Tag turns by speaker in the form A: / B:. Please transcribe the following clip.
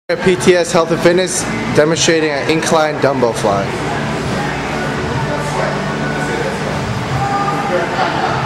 A: At PTS Health and Fitness, demonstrating an incline dumbbell fly.